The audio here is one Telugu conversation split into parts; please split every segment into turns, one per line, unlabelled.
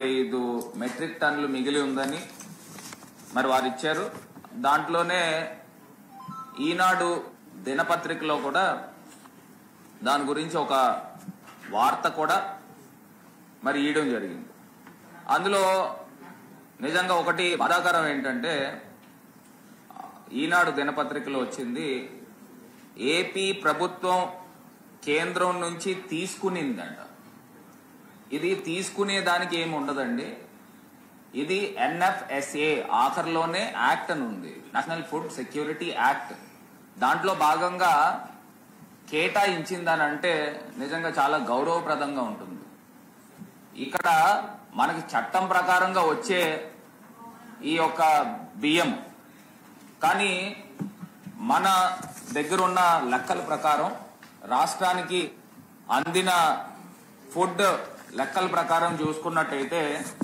5 మెట్రిక్ టన్నులు మిగిలి ఉందని మరి వారు ఇచ్చారు. దాంట్లోనే ఈనాడు దినపత్రికలో కూడా దాని గురించి ఒక వార్త కూడా మరి ఇయడం జరిగింది. అందులో నిజంగా ఒకటి బాధాకరం ఏంటంటే ఈనాడు దినపత్రికలో వచ్చింది, ఏపీ ప్రభుత్వం కేంద్రం నుంచి తీసుకునిందంట. ఇది తీసుకునే దానికి ఏమి ఉండదండి. ఇది NFSA ఆఖరిలోనే యాక్ట్ అని ఉంది, నేషనల్ ఫుడ్ సెక్యూరిటీ యాక్ట్. దాంట్లో భాగంగా కేటాయించిందని అంటే నిజంగా చాలా గౌరవప్రదంగా ఉంటుంది. ఇక్కడ మనకి చట్టం ప్రకారంగా వచ్చే ఈ యొక్క బియ్యం, కానీ మన దగ్గరున్న లెక్కల ప్రకారం రాష్ట్రానికి అందిన ఫుడ్ లెక్కల ప్రకారం చూసుకున్నట్టయితే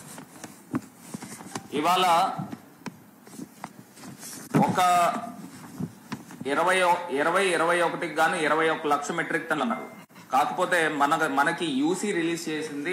ఇవాళ ఒక 21కి గాను 21 లక్షల మెట్రిక్ టన్నులు అన్నారు. కాకపోతే మనకి యూసీ రిలీజ్ చేసింది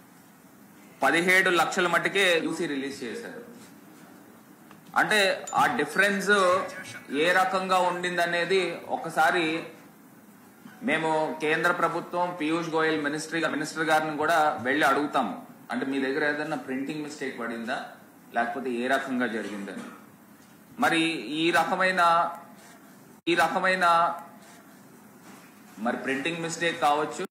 17 లక్షల మట్టికే యూసీ రిలీజ్ చేశారు. అంటే ఆ డిఫరెన్స్ ఏ రకంగా ఉండింది అనేది ఒకసారి మేము కేంద్ర ప్రభుత్వం పీయూష్ గోయల్ మినిస్టర్ గారిని కూడా వెళ్లి అడుగుతాము. అంటే మీ దగ్గర ఏదైనా ప్రింటింగ్ మిస్టేక్ పడిందా, లేకపోతే ఏ రకంగా జరిగిందని. మరి ఈ రకమైన మరి ప్రింటింగ్ మిస్టేక్ కావచ్చు,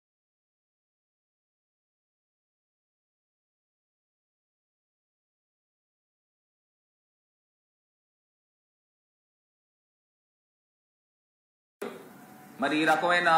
మరి ఈ రకమైన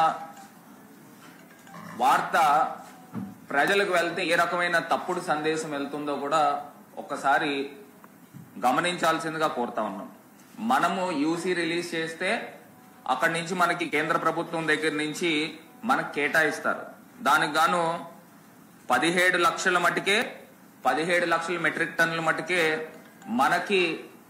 వార్త ప్రజలకు వెళ్తే ఏ రకమైన తప్పుడు సందేశం వెళ్తుందో కూడా ఒక్కసారి గమనించాల్సిందిగా కోరుతా ఉన్నాం. మనము యూసీ రిలీజ్ చేస్తే అక్కడి నుంచి మనకి కేంద్ర ప్రభుత్వం దగ్గర నుంచి మనకు కేటాయిస్తారు. దానికి గాను 17 లక్షల మటుకే 17 లక్షల మెట్రిక్ టన్నుల మటుకే మనకి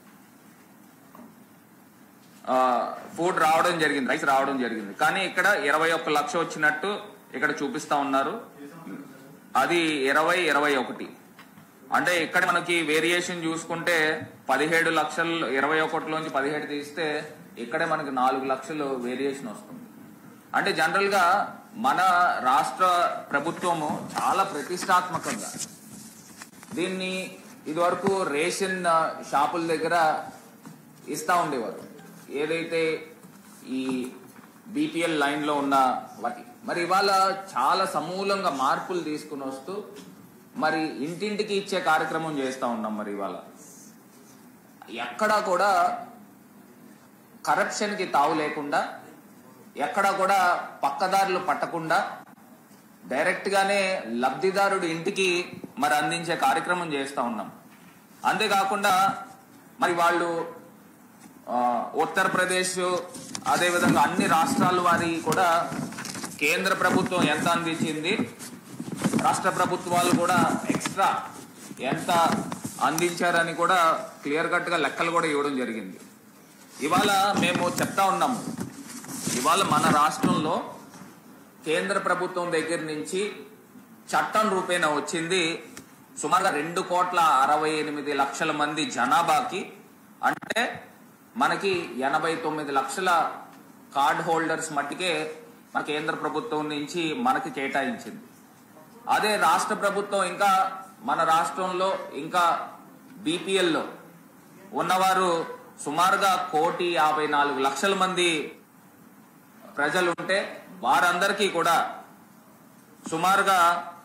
ఫుడ్ రావడం జరిగింది, రైస్ రావడం జరిగింది. కానీ ఇక్కడ 21 లక్ష వచ్చినట్టు ఇక్కడ చూపిస్తా ఉన్నారు. అది 20-21. అంటే ఇక్కడ మనకి వేరియేషన్ చూసుకుంటే 17 లక్షలు 21లోంచి 17 తీస్తే ఇక్కడే మనకి 4 లక్షలు వేరియేషన్ వస్తుంది. అంటే జనరల్ గా మన రాష్ట్ర ప్రభుత్వము చాలా ప్రతిష్టాత్మకంగా దీన్ని ఇదివరకు రేషన్ షాపుల దగ్గర ఇస్తా ఉండేవారు, ఏదైతే ఈ BPL లైన్ లో ఉన్న వాటి. మరి ఇవాళ చాలా సమూలంగా మార్పులు తీసుకుని వస్తూ మరి ఇంటింటికి ఇచ్చే కార్యక్రమం చేస్తా ఉన్నాం. మరి ఇవాళ ఎక్కడా కూడా కరప్షన్ కి తావు లేకుండా, ఎక్కడా కూడా పక్కదారులు పట్టకుండా డైరెక్ట్ గానే లబ్ధిదారుడు ఇంటికి మరి అందించే కార్యక్రమం చేస్తా ఉన్నాం. అంతేకాకుండా మరి వాళ్ళు ఉత్తరప్రదేశ్ అదేవిధంగా అన్ని రాష్ట్రాల వారి కూడా కేంద్ర ప్రభుత్వం ఎంత అందించింది, రాష్ట్ర ప్రభుత్వాలు కూడా ఎక్స్ట్రా ఎంత అందించారని కూడా క్లియర్ కట్ గా లెక్కలు కూడా ఇవ్వడం జరిగింది. ఇవాళ మేము చెప్తా ఉన్నాము, ఇవాళ మన రాష్ట్రంలో కేంద్ర ప్రభుత్వం దగ్గర నుంచి చట్టం రూపేణ వచ్చింది సుమారుగా 2,68,00,000 మంది జనాభాకి. అంటే మనకి 89 లక్షల కార్డ్ హోల్డర్స్ మట్టికే మన కేంద్ర ప్రభుత్వం నుంచి మనకి కేటాయించింది. అదే రాష్ట్ర ప్రభుత్వం ఇంకా మన రాష్ట్రంలో ఇంకా BPL లో ఉన్నవారు సుమారుగా 1,54,00,000 మంది ప్రజలు ఉంటే వారందరికీ కూడా సుమారుగా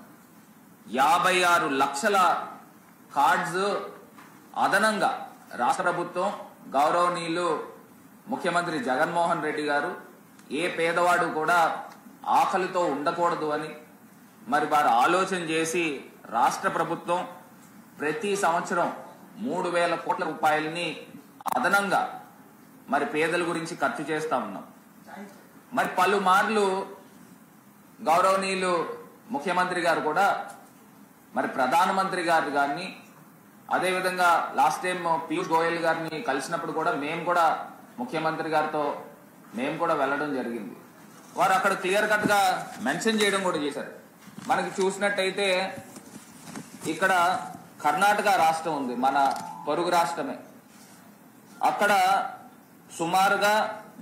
56 లక్షల కార్డ్స్ అదనంగా రాష్ట్ర ప్రభుత్వం గౌరవనీయులు ముఖ్యమంత్రి జగన్మోహన్ రెడ్డి గారు ఏ పేదవాడు కూడా ఆకలితో ఉండకూడదు అని మరి వారు ఆలోచన చేసి రాష్ట్ర ప్రభుత్వం ప్రతి సంవత్సరం 3,000 కోట్ల రూపాయలని అదనంగా మరి పేదల గురించి ఖర్చు చేస్తా ఉన్నాం. మరి పలుమార్లు గౌరవనీయులు ముఖ్యమంత్రి గారు కూడా మరి ప్రధానమంత్రి గారు గారిని అదేవిధంగా లాస్ట్ టైం పీయూష్ గోయల్ గారిని కలిసినప్పుడు కూడా మేము కూడా ముఖ్యమంత్రి గారితో మేము కూడా వెళ్ళడం జరిగింది. వారు అక్కడ క్లియర్ కట్ గా మెన్షన్ చేయడం కూడా చేశారు. మనకి చూసినట్టయితే ఇక్కడ కర్ణాటక రాష్ట్రం ఉంది, మన పొరుగు రాష్ట్రమే. అక్కడ సుమారుగా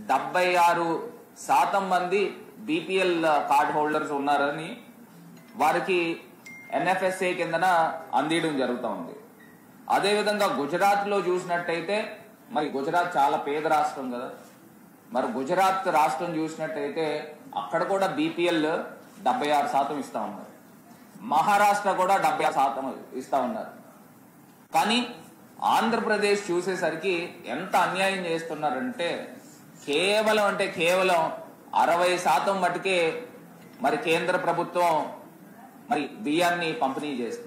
76% మంది బీపీఎల్ కార్డ్ హోల్డర్స్ ఉన్నారని వారికి ఎన్ఎఫ్ఎస్ఏ కిందన అందించడం జరుగుతూ ఉంది. అదేవిధంగా గుజరాత్ లో చూసినట్టయితే, మరి గుజరాత్ చాలా పేద రాష్ట్రం కదా, మరి గుజరాత్ రాష్ట్రం చూసినట్టయితే అక్కడ కూడా బీపీఎల్ 76% ఇస్తా ఉన్నారు. మహారాష్ట్ర కూడా 76% ఇస్తా ఉన్నారు. కానీ ఆంధ్రప్రదేశ్ చూసేసరికి ఎంత అన్యాయం చేస్తున్నారంటే కేవలం 60% మటుకే మరి కేంద్ర ప్రభుత్వం మరి బియ్యాన్ని పంపిణీ చేస్తుంది.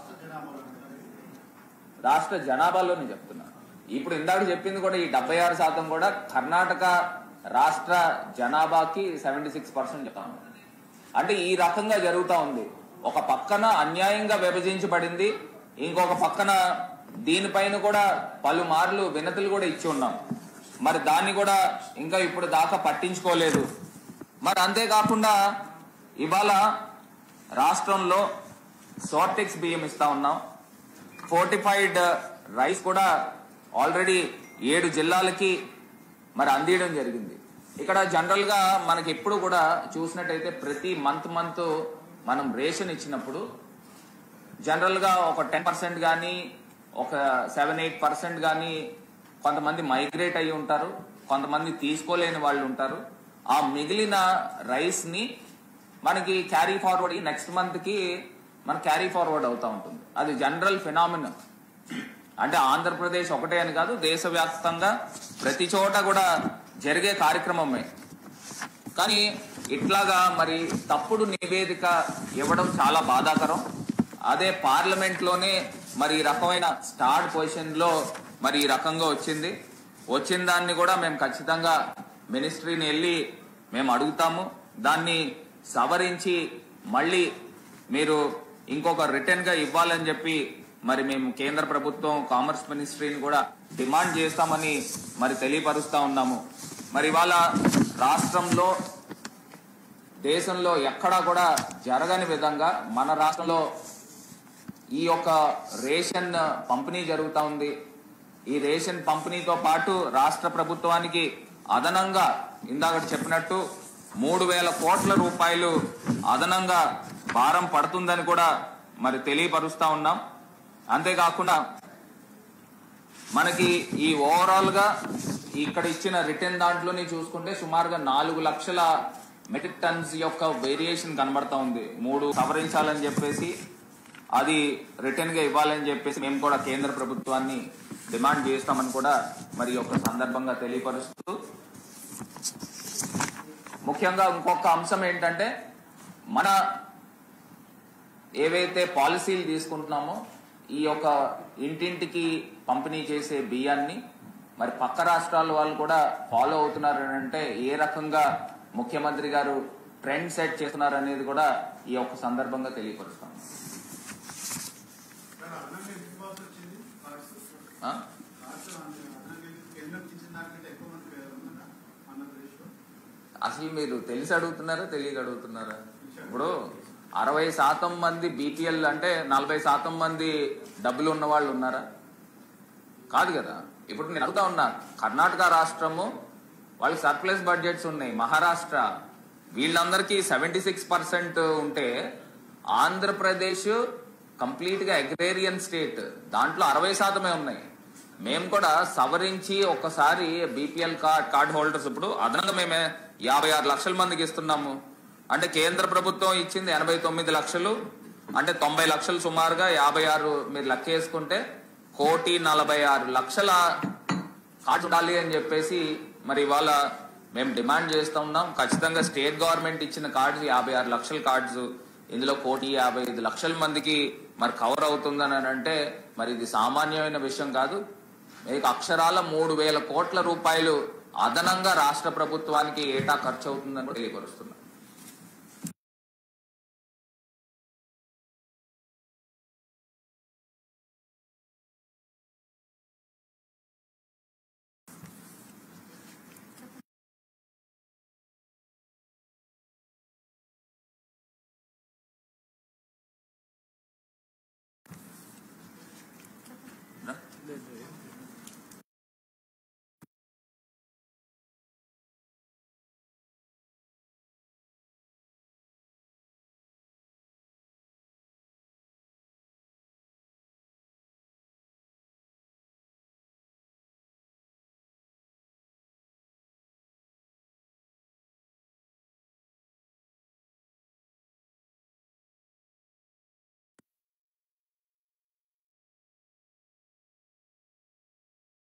రాష్ట్ర జనాభాలోనే చెప్తున్నా. ఇప్పుడు ఇందాక చెప్పింది కూడా ఈ 76% కూడా కర్ణాటక రాష్ట్ర జనాభాకి 76% చెప్తాను. అంటే ఈ రకంగా జరుగుతూ ఉంది. ఒక పక్కన అన్యాయంగా విభజించబడింది, ఇంకొక పక్కన దీనిపైన కూడా పలుమార్లు వినతులు కూడా ఇచ్చి ఉన్నాం. మరి దాన్ని కూడా ఇంకా ఇప్పుడు దాకా పట్టించుకోలేదు. మరి అంతేకాకుండా ఇవాళ రాష్ట్రంలో సోర్టెక్స్ బియ్యం ఇస్తా ఉన్నాం. ఫోర్టిఫైడ్ రైస్ కూడా ఆల్రెడీ 7 జిల్లాలకి మరి అందించడం జరిగింది. ఇక్కడ జనరల్ గా మనకి ఎప్పుడు కూడా చూసినట్టయితే ప్రతి మంత్ మనం రేషన్ ఇచ్చినప్పుడు జనరల్ గా ఒక 10% కానీ ఒక 7-8% కానీ కొంతమంది మైగ్రేట్ అయ్యి ఉంటారు, కొంతమంది తీసుకోలేని వాళ్ళు ఉంటారు. ఆ మిగిలిన రైస్ ని మనకి క్యారీ ఫార్వర్డ్ నెక్స్ట్ మంత్ కి మన క్యారీ ఫార్వర్డ్ అవుతా ఉంటుంది. అది జనరల్ ఫినామినల్. అంటే ఆంధ్రప్రదేశ్ ఒకటే అని కాదు, దేశవ్యాప్తంగా ప్రతి చోట కూడా జరిగే కార్యక్రమమే. కానీ ఇట్లాగా మరి తప్పుడు నివేదిక ఇవ్వడం చాలా బాధాకరం. అదే పార్లమెంట్ లోనే మరి ఈ రకమైన స్టార్ట్ పొజిషన్ లో మరి ఈ రకంగా వచ్చిన దాన్ని కూడా మేము ఖచ్చితంగా మినిస్ట్రీని వెళ్ళి మేము అడుగుతాము. దాన్ని సవరించి మళ్ళీ మీరు ఇంకొక రిటర్న్ గా ఇవ్వాలని చెప్పి మరి మేము కేంద్ర ప్రభుత్వం కామర్స్ మినిస్ట్రీని కూడా డిమాండ్ చేస్తామని మరి తెలియపరుస్తా ఉన్నాము. మరి ఇవాళ రాష్ట్రంలో దేశంలో ఎక్కడా కూడా జరగని విధంగా మన రాష్ట్రంలో ఈ యొక్క రేషన్ పంపిణీ జరుగుతూ ఉంది. ఈ రేషన్ పంపిణీతో పాటు రాష్ట్ర ప్రభుత్వానికి అదనంగా ఇందాక చెప్పినట్టు 3,000 కోట్ల రూపాయలు అదనంగా భారం పడుతుందని కూడా మరి తెలియపరుస్తా ఉన్నాం. అంతేకాకుండా మనకి ఈ ఓవరాల్ గా ఇక్కడ ఇచ్చిన రిటర్న్ దాంట్లోనే చూసుకుంటే సుమారుగా 4 లక్షల మెట్రిక్ టన్స్ యొక్క వేరియేషన్ కనబడతా ఉంది. 3 సవరించాలని చెప్పేసి అది రిటర్న్ గా ఇవ్వాలని చెప్పేసి మేము కూడా కేంద్ర ప్రభుత్వాన్ని డిమాండ్ చేస్తామని కూడా మరి యొక్క సందర్భంగా తెలియపరుస్తూ, ముఖ్యంగా ఇంకొక అంశం ఏంటంటే మన ఏవైతే పాలసీలు తీసుకుంటున్నామో ఈ యొక్క ఇంటింటికి పంపిణీ చేసే బియ్యాన్ని మరి పక్క రాష్ట్రాల వాళ్ళు కూడా ఫాలో అవుతున్నారు అంటే ఏ రకంగా ముఖ్యమంత్రి గారు ట్రెండ్ సెట్ చేస్తున్నారు అనేది కూడా ఈ యొక్క సందర్భంగా తెలియపరుస్తాం. అసలు మీరు తెలిసి అడుగుతున్నారా తెలియక అడుగుతున్నారా? ఇప్పుడు 60% మంది బీపీఎల్ అంటే 40% మంది డబ్బులు ఉన్న వాళ్ళు ఉన్నారా? కాదు కదా. ఇప్పుడు నేను అడుగుతా ఉన్నా, కర్ణాటక రాష్ట్రము వాళ్ళకి సర్ప్లస్ బడ్జెట్స్ ఉన్నాయి, మహారాష్ట్ర వీళ్ళందరికీ 76% ఉంటే ఆంధ్రప్రదేశ్ కంప్లీట్ గా అగ్రేరియన్ స్టేట్, దాంట్లో 60% ఉన్నాయి. మేము కూడా సవరించి ఒక్కసారి బీపీఎల్ కార్డ్ హోల్డర్స్ ఇప్పుడు అదనంగా మేమే 56 లక్షల మందికి ఇస్తున్నాము. అంటే కేంద్ర ప్రభుత్వం ఇచ్చింది 89 లక్షలు, అంటే 90 లక్షలు సుమారుగా 56 మీరు లెక్క వేసుకుంటే 1,46,00,000 కార్డ్స్ ఉండాలి అని చెప్పేసి మరి ఇవాళ మేము డిమాండ్ చేస్తూ ఉన్నాం. ఖచ్చితంగా స్టేట్ గవర్నమెంట్ ఇచ్చిన కార్డ్స్ 56 లక్షల కార్డ్స్, ఇందులో 1,55,00,000 మందికి మరి కవర్ అవుతుందని అంటే మరి ఇది సామాన్యమైన విషయం కాదు. మీకు అక్షరాల 3,000 కోట్ల రూపాయలు అదనంగా రాష్ట్ర ప్రభుత్వానికి ఏటా ఖర్చు అవుతుందని తెలియపరుస్తున్నారు.